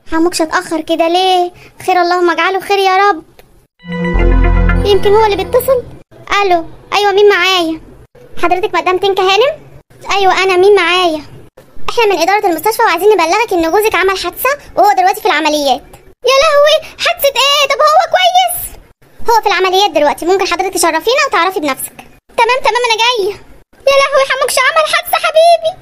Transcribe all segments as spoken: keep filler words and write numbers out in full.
حموكش اتأخر كده ليه؟ خير اللهم اجعله خير يا رب. يمكن هو اللي بيتصل. الو، ايوه مين معايا؟ حضرتك مدام تنكا هانم؟ ايوه انا، مين معايا؟ احنا من اداره المستشفى وعايزين نبلغك ان جوزك عمل حادثه وهو دلوقتي في العمليات. يا لهوي، حادثه ايه؟ طب هو كويس؟ هو في العمليات دلوقتي، ممكن حضرتك تشرفينا وتعرفي بنفسك. تمام تمام انا جايه. يا لهوي، حموكش عمل حادثه حبيبي.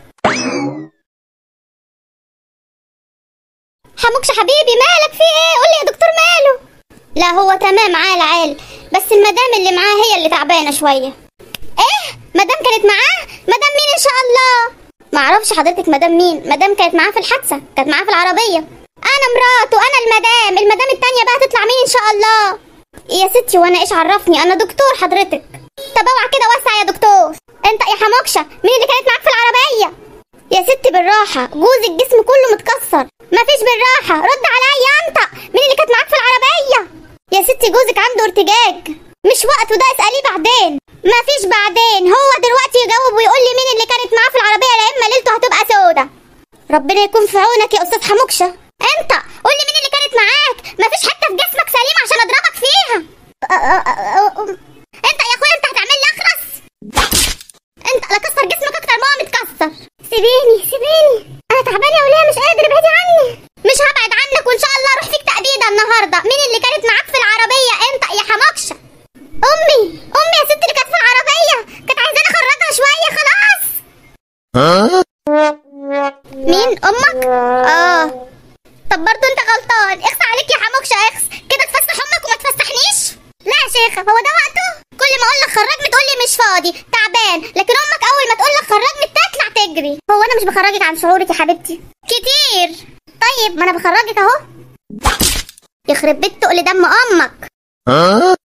حموكش حبيبي مالك في ايه؟ قولي يا دكتور ماله. لا هو تمام عال عال، بس المدام اللي معاه هي اللي تعبانه شويه. ايه؟ مدام كانت معاه؟ مدام مين ان شاء الله؟ معرفش حضرتك مدام مين. مدام كانت معاه في الحادثه، كانت معاه في العربيه. انا مراته، انا المدام. المدام التانيه بقى تطلع مين ان شاء الله؟ يا ستي وانا ايش عرفني؟ انا دكتور حضرتك. طب اوعى كده وسع يا دكتور. انت يا حموكشه مين اللي كانت معاك في العربيه؟ يا ستي بالراحه، جوزك جسمه كله متكسر. مفيش بالراحه، رد عليا انت. مين اللي كانت معاك في العربيه؟ يا ستي جوزك عنده ارتجاج، مش وقته ده، اساليه بعدين. مفيش بعدين، هو دلوقتي يجاوب ويقول لي مين اللي كانت معاه في العربيه، لا اما ليلته هتبقى سودة. ربنا يكون في عونك يا استاذ حموكشه. انت قول لي مين اللي كانت معاك. مفيش حته في جسمك سليم عشان اضربك فيها. انت يا اخويا انت هتعمل لي اخرس. انت لا كسر جسمك اكتر ما هو متكسر. سيبيني سيبيني، انا تعبانه يا وليه، مش قادر، ابعدي عني. مش هبعد عنك وان شاء الله اروح فيك تأبيده النهارده. مين اللي كانت معاك في العربيه؟ انت يا حموكشه. امي امي يا ست اللي كانت في العربيه، كانت عايزاني اخرجها شويه خلاص. مين امك؟ اه طب برضه انت غلطان. اخس عليك يا حموكشه، اخس كده، تفسح امك وما تفسحنيش. لا يا شيخه، هو ده وقته؟ كل ما اقول لك خرجني تقول لي مش فاضي تعبان، لكن امك اول ما تقول لك خرجني تطلع تجري. هو انا مش بخرجك عن شعورك يا حبيبتي؟ كتير. طيب ما انا بخرجك اهو. يخرب بيت تقل دم امك.